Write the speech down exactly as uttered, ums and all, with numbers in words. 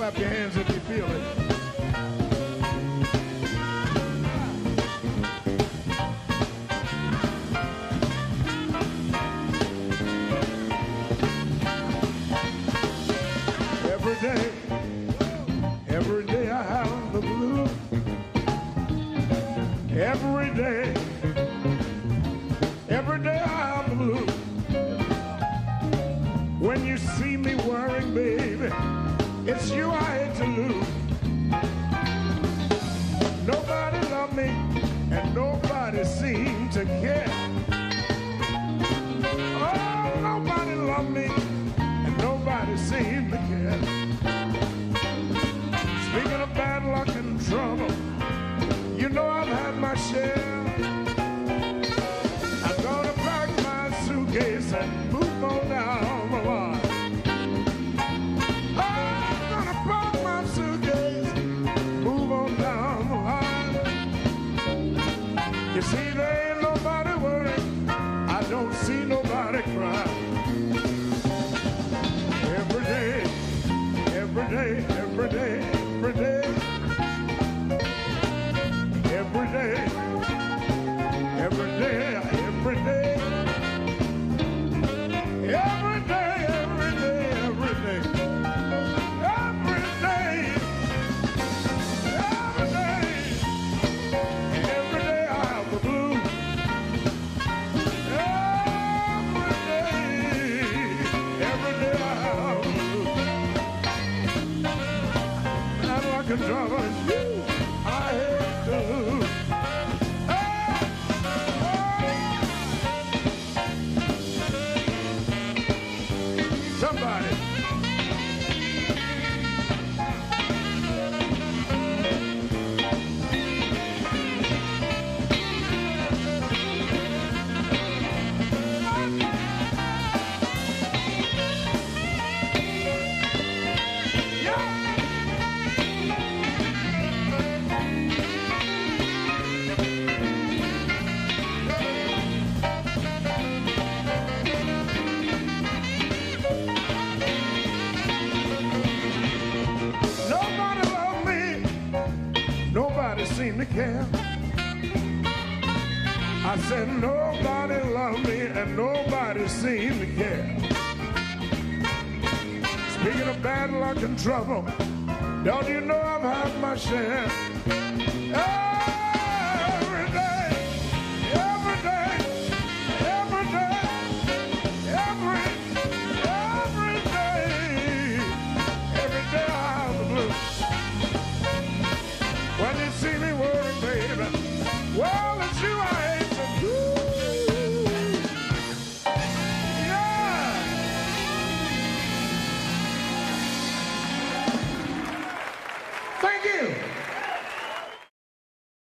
Clap your hands if you feel it. Every day, every day I have the blues. Every day, every day I have the blues. When you see me worrying, baby, it's you I hate to lose. Nobody loved me and nobody seemed to care. Oh, nobody loved me and nobody seemed to care. Speaking of bad luck and trouble, you know I've had my share. I'm gonna pack my suitcase and move on down the line. I'm gonna pack my suitcase, move on down the line. You see, there ain't nobody worried, I don't see nobody cry. Every day, every day, every day, every day, every day, every day, every day, every day, every day, every day, every day, every day, every day I have the blues. Every day, every day I have the blues. And like a drummer, you, I hate to lose. Somebody. Nobody seemed to care. I said nobody loved me and nobody seemed to care. Speaking of bad luck and trouble, don't you know I've had my share? Oh!